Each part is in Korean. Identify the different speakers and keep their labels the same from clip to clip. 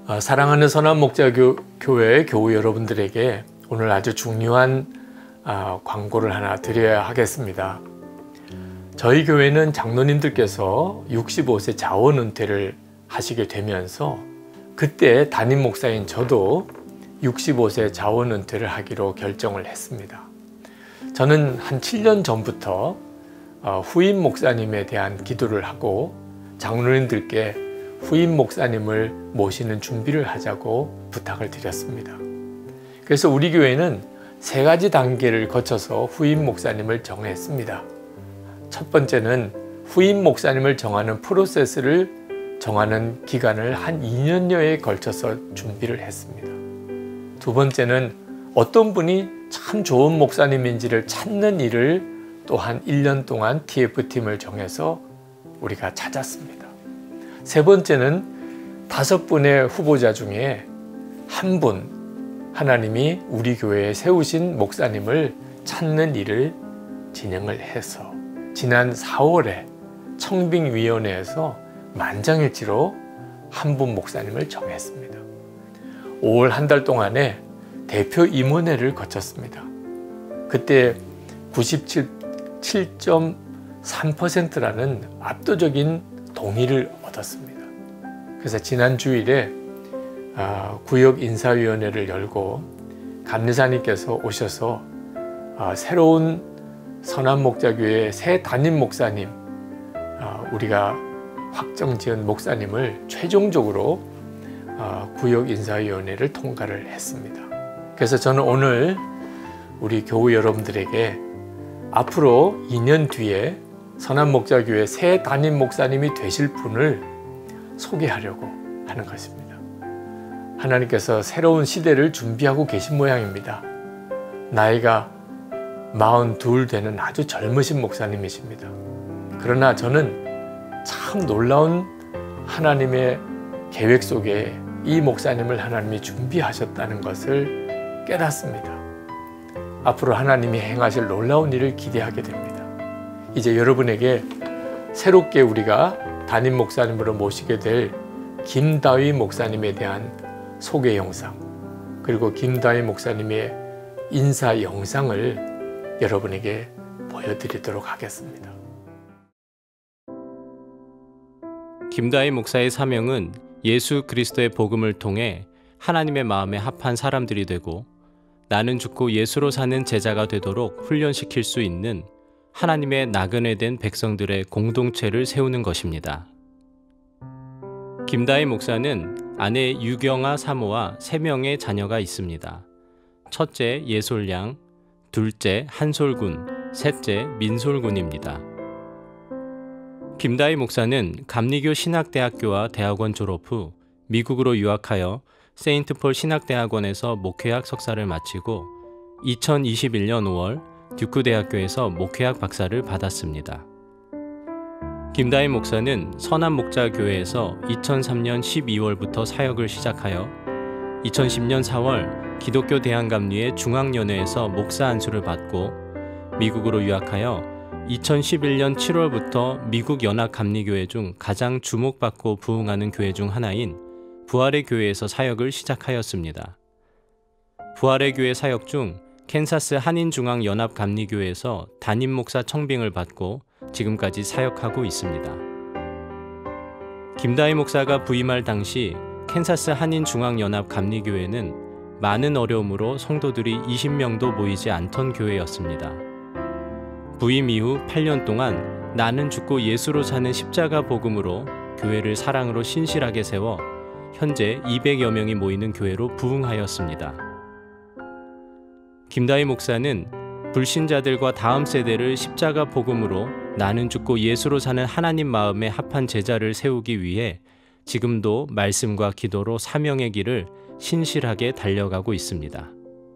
Speaker 1: 사랑하는 선한목자교회 교우 여러분들에게 오늘 아주 중요한 광고를 하나 드려야 하겠습니다. 저희 교회는 장로님들께서 65세 자원 은퇴를 하시게 되면서 그때 담임 목사인 저도 65세 자원 은퇴를 하기로 결정을 했습니다. 저는 한 7년 전부터 후임 목사님에 대한 기도를 하고 장로님들께 후임 목사님을 모시는 준비를 하자고 부탁을 드렸습니다. 그래서 우리 교회는 3가지 단계를 거쳐서 후임 목사님을 정했습니다. 첫 번째는 후임 목사님을 정하는 프로세스를 정하는 기간을 한 2년여에 걸쳐서 준비를 했습니다. 두 번째는 어떤 분이 참 좋은 목사님인지를 찾는 일을 또한 1년 동안 TF팀을 정해서 우리가 찾았습니다. 세 번째는 5분의 후보자 중에 한 분, 하나님이 우리 교회에 세우신 목사님을 찾는 일을 진행을 해서 지난 4월에 청빙위원회에서 만장일치로 한 분 목사님을 정했습니다. 5월 한 달 동안에 대표 임원회를 거쳤습니다. 그때 97.3%라는 압도적인 동의를 얻었습니다. 그래서 지난 주일에 구역 인사위원회를 열고 감리사님께서 오셔서 새로운 선한목자교회 새 담임 목사님, 우리가 확정지은 목사님을 최종적으로 구역 인사위원회를 통과를 했습니다. 그래서 저는 오늘 우리 교우 여러분들에게 앞으로 2년 뒤에 선한목자교회 새 담임 목사님이 되실 분을 소개하려고 하는 것입니다. 하나님께서 새로운 시대를 준비하고 계신 모양입니다. 나이가 42 되는 아주 젊으신 목사님이십니다. 그러나 저는 참 놀라운 하나님의 계획 속에 이 목사님을 하나님이 준비하셨다는 것을 깨닫습니다. 앞으로 하나님이 행하실 놀라운 일을 기대하게 됩니다. 이제 여러분에게 새롭게 우리가 담임 목사님으로 모시게 될 김다위 목사님에 대한 소개 영상, 그리고 김다위 목사님의 인사 영상을 여러분에게 보여드리도록 하겠습니다.
Speaker 2: 김다희 목사의 사명은 예수 그리스도의 복음을 통해 하나님의 마음에 합한 사람들이 되고 나는 죽고 예수로 사는 제자가 되도록 훈련시킬 수 있는 하나님의 나그네 된 백성들의 공동체를 세우는 것입니다. 김다희 목사는 아내 유경아 사모와 3명의 자녀가 있습니다. 첫째 예솔양, 둘째 한솔군, 셋째 민솔군입니다. 김다희 목사는 감리교 신학대학교와 대학원 졸업 후 미국으로 유학하여 세인트폴 신학대학원에서 목회학 석사를 마치고 2021년 5월 듀크 대학교에서 목회학 박사를 받았습니다. 김다희 목사는 선한목자교회에서 2003년 12월부터 사역을 시작하여 2010년 4월 기독교 대한감리회 중앙연회에서 목사 안수를 받고 미국으로 유학하여 2011년 7월부터 미국 연합감리교회 중 가장 주목받고 부흥하는 교회 중 하나인 부활의 교회에서 사역을 시작하였습니다. 부활의 교회 사역 중 캔사스 한인중앙연합감리교회에서 담임 목사 청빙을 받고 지금까지 사역하고 있습니다. 김다희 목사가 부임할 당시 캔사스 한인중앙연합감리교회는 많은 어려움으로 성도들이 20명도 모이지 않던 교회였습니다. 부임 이후 8년 동안 나는 죽고 예수로 사는 십자가 복음으로 교회를 사랑으로 신실하게 세워 현재 200여 명이 모이는 교회로 부흥하였습니다. 김다희 목사는 불신자들과 다음 세대를 십자가 복음으로 나는 죽고 예수로 사는 하나님 마음에 합한 제자를 세우기 위해 지금도 말씀과 기도로 사명의 길을 신실하게 달려가고 있습니다.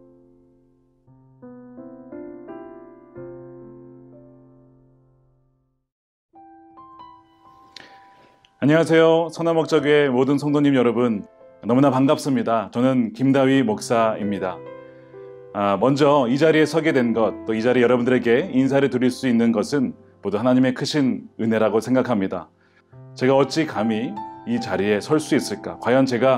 Speaker 3: 안녕하세요. 선한목자교회 모든 성도님 여러분, 너무나 반갑습니다. 저는 김다위 목사입니다. 먼저 이 자리에 서게 된 것, 또 이 자리에 여러분들에게 인사를 드릴 수 있는 것은 모두 하나님의 크신 은혜라고 생각합니다. 제가 어찌 감히 이 자리에 설 수 있을까? 과연 제가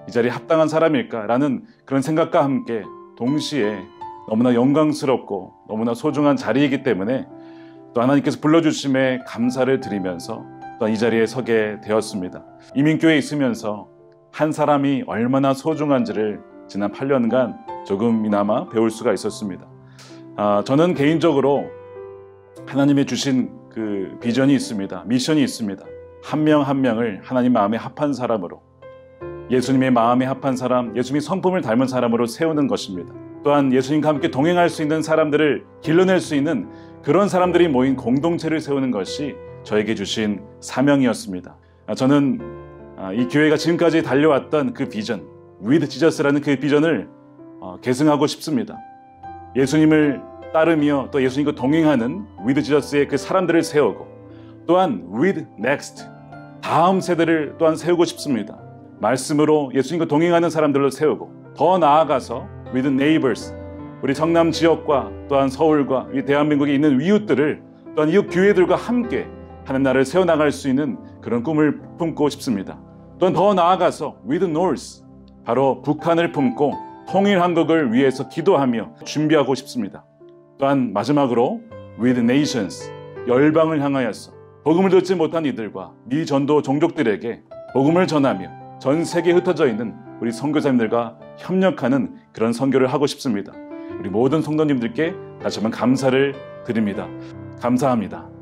Speaker 3: 이 자리에 합당한 사람일까라는 그런 생각과 함께 동시에 너무나 영광스럽고 너무나 소중한 자리이기 때문에 또 하나님께서 불러주심에 감사를 드리면서 또 이 자리에 서게 되었습니다. 이민교회에 있으면서 한 사람이 얼마나 소중한지를 지난 8년간 조금이나마 배울 수가 있었습니다. 저는 개인적으로 하나님이 주신 그 비전이 있습니다. 미션이 있습니다. 한 명 한 명을 하나님 마음에 합한 사람으로, 예수님의 마음에 합한 사람, 예수님의 성품을 닮은 사람으로 세우는 것입니다. 또한 예수님과 함께 동행할 수 있는 사람들을 길러낼 수 있는 그런 사람들이 모인 공동체를 세우는 것이 저에게 주신 사명이었습니다. 저는 이 교회가 지금까지 달려왔던 그 비전, With Jesus라는 그 비전을 계승하고 싶습니다. 예수님을 따르며 또 예수님과 동행하는 With Jesus의 그 사람들을 세우고, 또한 With Next, 다음 세대를 또한 세우고 싶습니다. 말씀으로 예수님과 동행하는 사람들로 세우고, 더 나아가서 With Neighbors, 우리 성남 지역과 또한 서울과 이 대한민국에 있는 이웃들을, 또한 이웃 교회들과 함께 하는 나라를 세워나갈 수 있는 그런 꿈을 품고 싶습니다. 또한 더 나아가서 With North, 바로 북한을 품고 통일 한국을 위해서 기도하며 준비하고 싶습니다. 또한 마지막으로 With Nations, 열방을 향하여서 복음을 듣지 못한 이들과 미전도 종족들에게 복음을 전하며 전 세계에 흩어져 있는 우리 선교사님들과 협력하는 그런 선교를 하고 싶습니다. 우리 모든 성도님들께 다시 한번 감사를 드립니다. 감사합니다.